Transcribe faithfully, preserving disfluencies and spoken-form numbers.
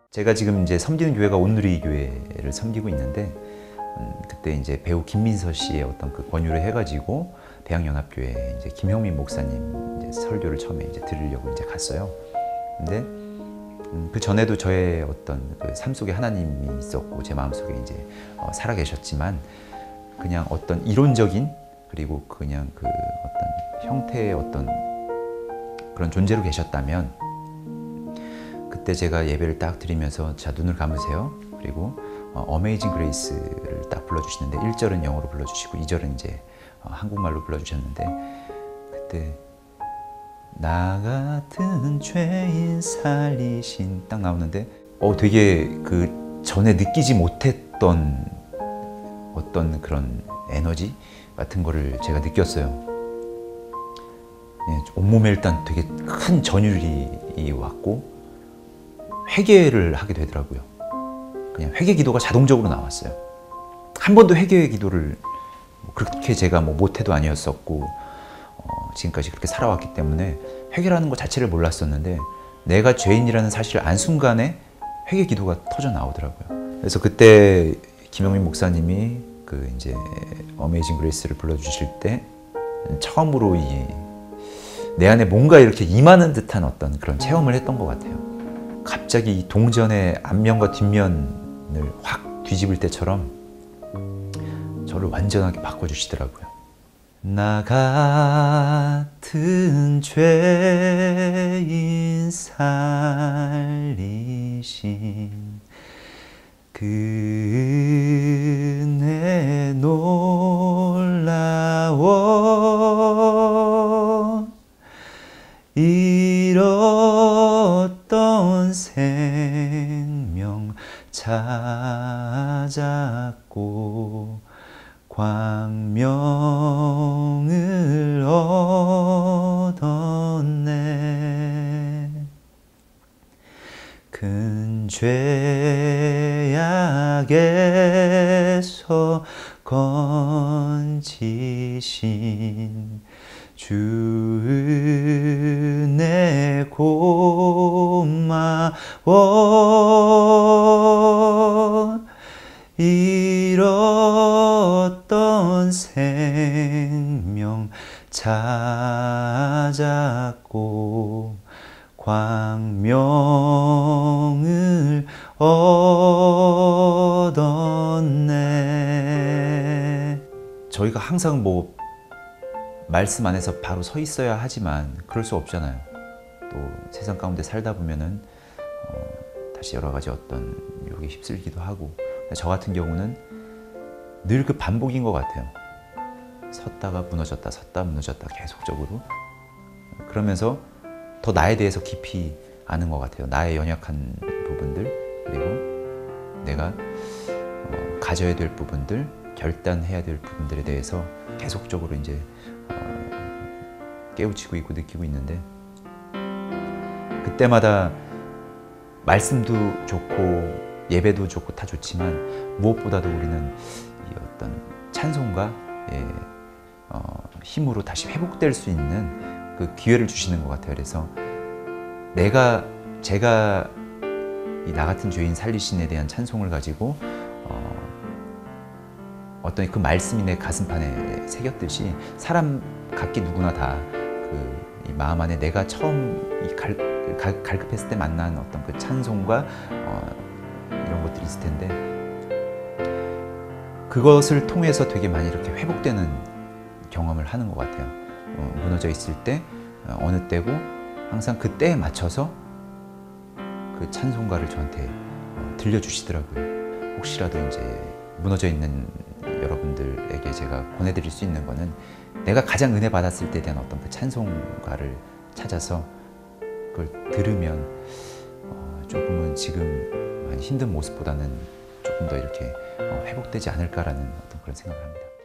제가 지금 이제 섬기는 교회가 온누리 교회를 섬기고 있는데, 음, 그때 이제 배우 김민서 씨의 어떤 그 권유를 해가지고 대학연합교회 이제 김형민 목사님 이제 설교를 처음에 이제 들으려고 이제 갔어요. 근데 음, 그 전에도 저의 어떤 그 삶 속에 하나님이 있었고 제 마음 속에 이제 어, 살아 계셨지만, 그냥 어떤 이론적인 그리고 그냥 그 어떤 형태의 어떤 그런 존재로 계셨다면, 그때 제가 예배를 딱 드리면서 자 눈을 감으세요. 그리고 어, 어메이징 그레이스를 딱 불러주시는데 일 절은 영어로 불러주시고 이 절은 이제 어, 한국말로 불러주셨는데, 그때 나 같은 죄인 살리신 딱 나오는데 어 되게 그 전에 느끼지 못했던 어떤 그런 에너지 같은 거를 제가 느꼈어요. 네, 온몸에 일단 되게 큰 전율이 왔고 회개를 하게 되더라고요. 그냥 회개 기도가 자동적으로 나왔어요. 한 번도 회개 기도를 뭐 그렇게 제가 뭐 못해도 아니었었고 어, 지금까지 그렇게 살아왔기 때문에 회개라는 것 자체를 몰랐었는데, 내가 죄인이라는 사실을 안 순간에 회개 기도가 터져 나오더라고요. 그래서 그때 김영민 목사님이 그 이제 어메이징 그레이스를 불러주실 때 처음으로 이 내 안에 뭔가 이렇게 임하는 듯한 어떤 그런 체험을 했던 것 같아요. 갑자기 이 동전의 앞면과 뒷면을 확 뒤집을 때처럼 저를 완전하게 바꿔주시더라고요. 나 같은 죄인 살리신 그 은혜 놀라워 잃었던 생명 찾았고 광명을 얻었네. 큰 죄악에서 건지신 주 은혜 고마워 잃었던 생명 찾았고 광명을 얻었네. 저희가 항상 뭐 말씀 안에서 바로 서 있어야 하지만 그럴 수 없잖아요. 또 세상 가운데 살다 보면은 어, 다시 여러 가지 어떤 유혹에 휩쓸기도 하고, 저 같은 경우는 늘 그 반복인 것 같아요. 섰다가 무너졌다 섰다 무너졌다 계속적으로. 그러면서 더 나에 대해서 깊이 아는 것 같아요. 나의 연약한 부분들, 그리고 내가 어, 가져야 될 부분들, 결단해야 될 부분들에 대해서 계속적으로 이제 어, 깨우치고 있고 느끼고 있는데, 그때마다 말씀도 좋고 예배도 좋고 다 좋지만 무엇보다도 우리는 이 어떤 찬송가의 어, 힘으로 다시 회복될 수 있는 그 기회를 주시는 것 같아요. 그래서 내가 제가 이 나 같은 죄인 살리신에 대한 찬송을 가지고 어, 어떤 그 말씀이 내 가슴판에 새겼듯이, 사람 각기 누구나 다 그 이 마음 안에 내가 처음 이 갈, 갈, 갈급했을 때 만난 어떤 그 찬송과 어, 이런 것들이 있을 텐데, 그것을 통해서 되게 많이 이렇게 회복되는 경험을 하는 것 같아요. 어, 무너져 있을 때 어, 어느 때고 항상 그 때에 맞춰서 그 찬송가를 저한테 어, 들려주시더라고요. 혹시라도 이제 무너져 있는 여러분들에게 제가 보내드릴 수 있는 거는, 내가 가장 은혜 받았을 때에 대한 어떤 그 찬송가를 찾아서 그걸 들으면 어, 조금은 지금 힘든 모습보다는 조금 더 이렇게 어, 회복되지 않을까라는 어떤 그런 생각을 합니다.